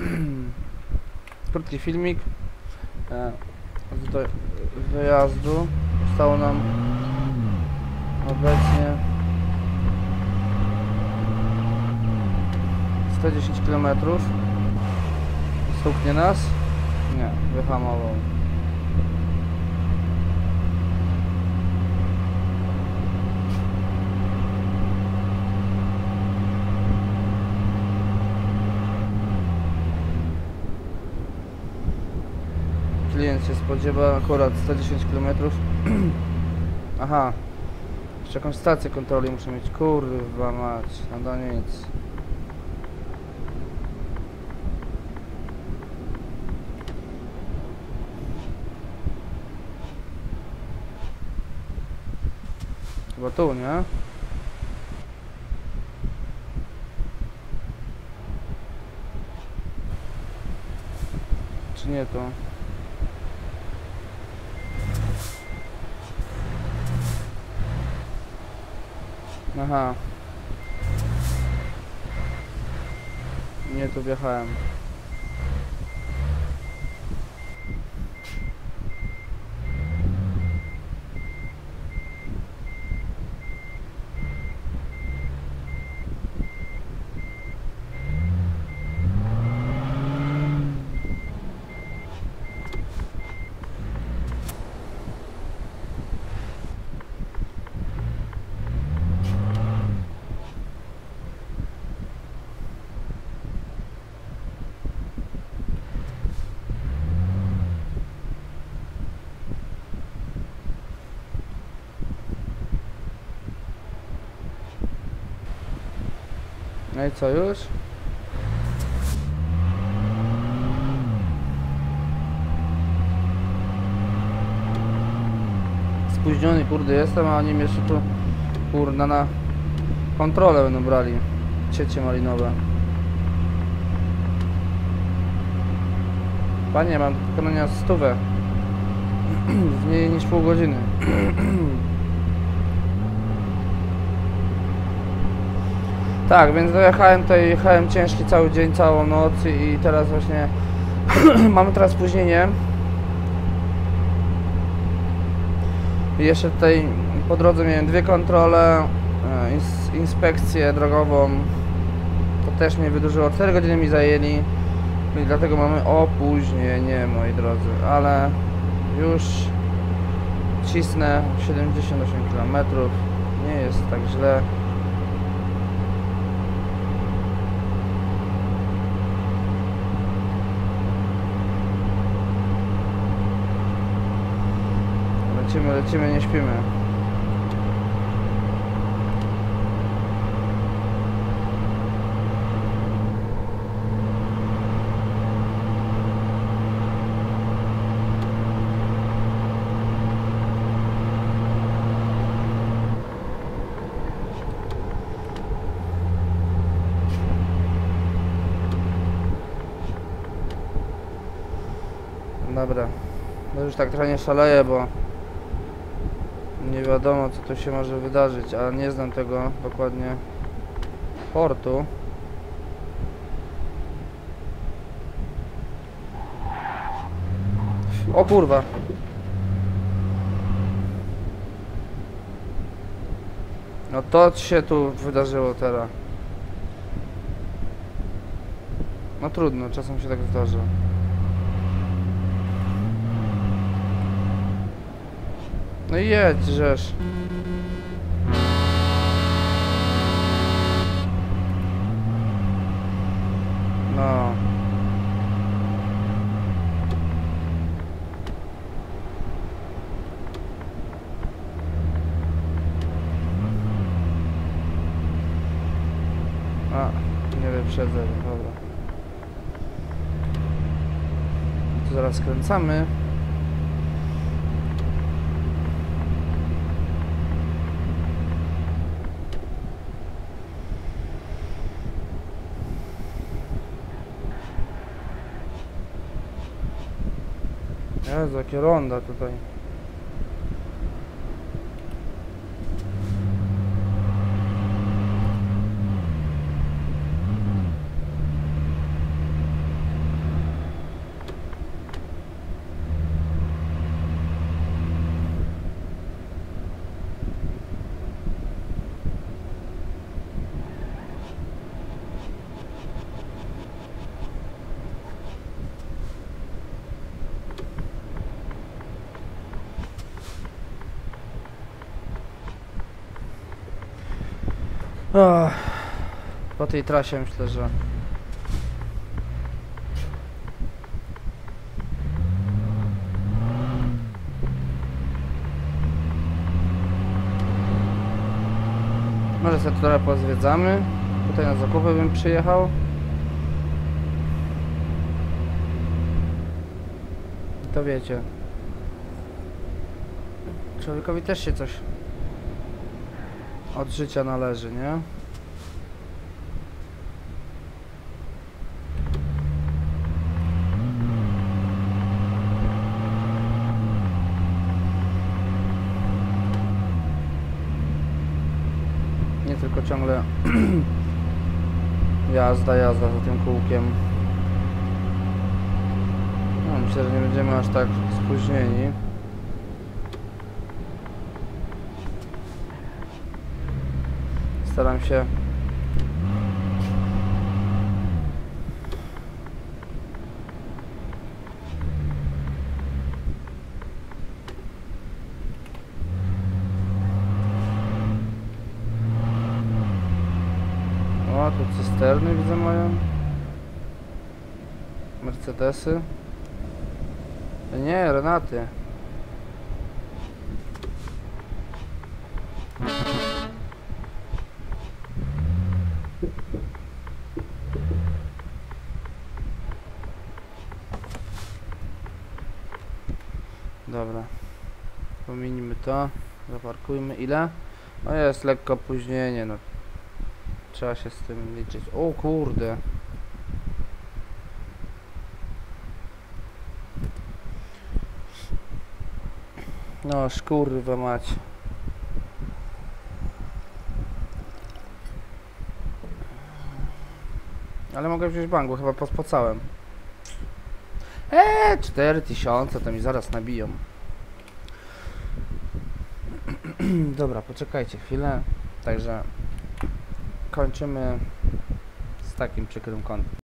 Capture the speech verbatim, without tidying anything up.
Krótki filmik e, z do, wyjazdu. Zostało nam obecnie sto dziesięć kilometrów. Stuknie nas? Nie, wyhamował. Klient się spodziewa akurat sto dziesięć kilometrów. Aha. Jeszcze jakąś stację kontroli muszę mieć. Kurwa mać. No do nic. Chyba tu, nie? Czy nie tu? Aha. Nie, tu wjechałem. No i co już? Spóźniony kurde jestem, a oni jeszcze tu kurna na kontrolę będą brali. Ciecie malinowe. Panie, mam do wykonania stówę. Z mniej niż pół godziny. Tak, więc dojechałem tutaj, jechałem ciężki cały dzień, całą noc i teraz właśnie mamy teraz spóźnienie. I jeszcze tutaj po drodze miałem dwie kontrole, ins inspekcję drogową. To też mnie wydłużyło, cztery godziny mi zajęli. I dlatego mamy opóźnienie, moi drodzy, ale już cisnę siedemdziesiąt osiem kilometrów, nie jest tak źle. Lecimy, lecimy, nie śpimy. Dobra, no już tak trochę nie szaleję, bo nie wiadomo co tu się może wydarzyć, a nie znam tego dokładnie portu. O kurwa. No to się tu wydarzyło teraz. No trudno, czasem się tak zdarza. No i jedź, żeż. No. A, nie wyprzedzę, dobra. Tu zaraz skręcamy. Jezu, jakie ronda tutaj. Oh, po tej trasie myślę, że może sobie trochę pozwiedzamy. Tutaj na zakupy bym przyjechał. I to wiecie, człowiekowi też się coś od życia należy, nie? Nie tylko ciągle jazda, jazda za tym kółkiem. No, myślę, że nie będziemy aż tak spóźnieni. Staram się o, tu cysterny widzę mają. Mercedesy. Nie, Renaty. Dobra. Pominimy to. Zaparkujmy. Ile? No jest lekko opóźnienie, no. Trzeba się z tym liczyć. O kurde. No szkurwa mać. Ale mogę wziąć bank, bo chyba pospocałem. Eee, cztery tysiące to mi zaraz nabiją. Dobra, poczekajcie chwilę. Także kończymy z takim przykrym kątem.